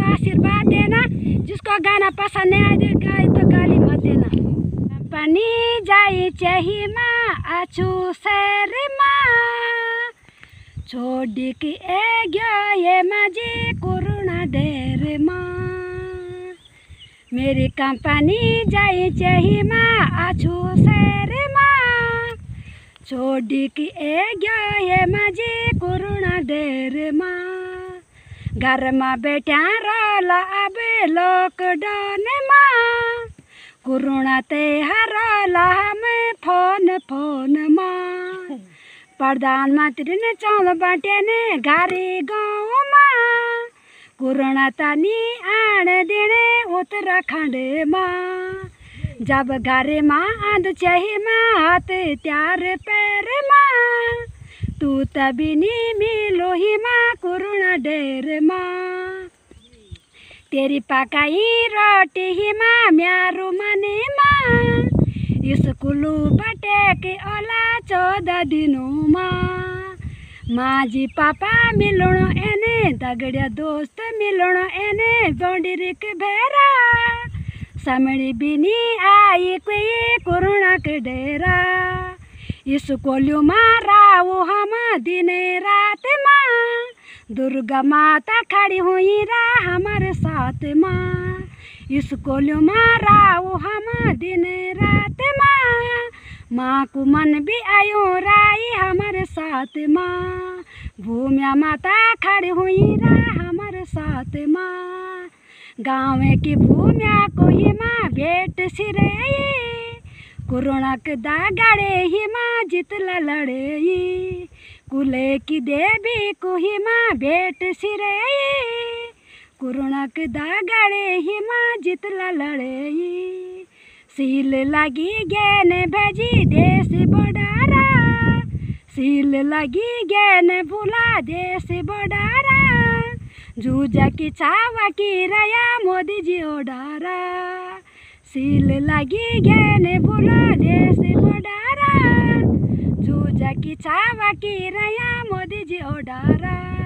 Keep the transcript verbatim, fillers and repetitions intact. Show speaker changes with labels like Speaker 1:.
Speaker 1: आशीर्वाद देना। जिसको गाना पसंद नहीं आए गाए तो गाली मत देना। कंपनी जाई चाहिए माँ आचू सैर माँ छोड़ के ए गया ये माजी कोरोना डेर माँ। मेरी कंपनी जाई चाहिए माँ आचू सैर माँ छोड़ के ए गया ये माजी कोरोना डेर माँ। घर में बैठा रोला अब लॉकडाउन माँ कोरोना ते हरला हमें फोन फोन माँ। प्रधानमंत्री ने चौल बाटे ने घरे गाँव माँ कोरोना तानी आण देने उत्तराखंड माँ। जब घरे माँ आंद चाहिए माँ हाथ त्यार पैर माँ तू तभी नहीं मिलो ही माँ कोरोना डेर माँ। तेरी पकाई रोटी ही माँ म्यारू मने माँ स्कूलू बटे के ओला चौदह दिनों माँ। माँ जी पापा मिलणो एने दगड़िया दोस्त मिलणो एने बौंडरिक भेरा समड़ी बिनी आई कोई कोरोना के डेरा। स्कूलू माँ राव हम दिन रात माँ दुर्गा माता खड़ी हुई रा हमारे साथ माँ। स्कूल माँ राव हम दिन रात माँ माँ को मन भी आयो राई हमारे साथ माँ। भूमिया माता खड़ी हुई रा हमारे साथ माँ। गाँव की भूमिया को ही माँ भेंट सिरे कोरोना के दागड़े ही माँ जितला लड़े कुले की देवी को ही माँ भेंट सिरे कोरोना के दागड़े ही माँ जितला लड़े। सील लगी गैन भेजी देश बडारा सील लगी गैन बुला देश बडारा जूझा की चावा की रया मोदी जी ओडारा। सील लगी गैन बुला देश बडारा जूझा की चावा की रया मोदी जी ओडारा।